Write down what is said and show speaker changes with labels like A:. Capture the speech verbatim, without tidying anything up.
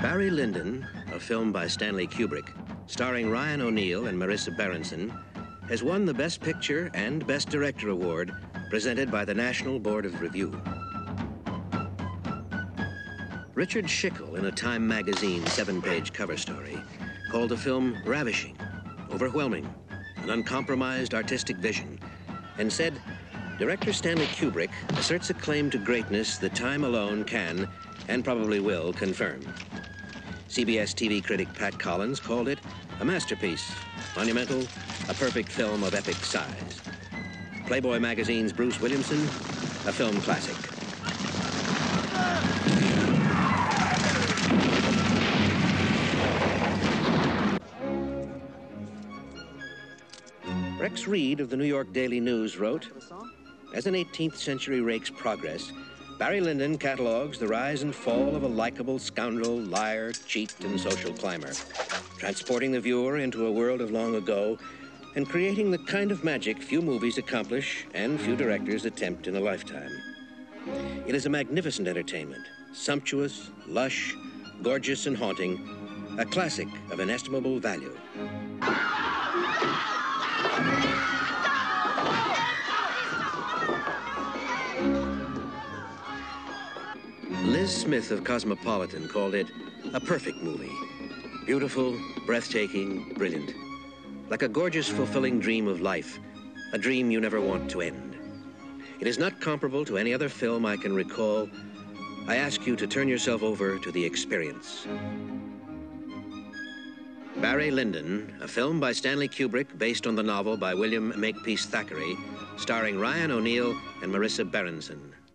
A: Barry Lyndon, a film by Stanley Kubrick, starring Ryan O'Neal and Marissa Berenson, has won the Best Picture and Best Director award presented by the National Board of Review. Richard Schickel, in a Time magazine seven-page cover story, called the film ravishing, overwhelming, an uncompromised artistic vision, and said, director Stanley Kubrick asserts a claim to greatness that time alone can, and probably will, confirm. C B S T V critic Pat Collins called it a masterpiece, monumental, a perfect film of epic size. Playboy magazine's Bruce Williamson, a film classic. Rex Reed of the New York Daily News wrote, as an eighteenth century rake's progress, Barry Lyndon catalogues the rise and fall of a likable scoundrel, liar, cheat, and social climber, transporting the viewer into a world of long ago and creating the kind of magic few movies accomplish and few directors attempt in a lifetime. It is a magnificent entertainment, sumptuous, lush, gorgeous, and haunting, a classic of inestimable value. Liz Smith of Cosmopolitan called it a perfect movie. Beautiful, breathtaking, brilliant. Like a gorgeous, fulfilling dream of life, a dream you never want to end. It is not comparable to any other film I can recall. I ask you to turn yourself over to the experience. Barry Lyndon, a film by Stanley Kubrick based on the novel by William Makepeace Thackeray, starring Ryan O'Neal and Marissa Berenson.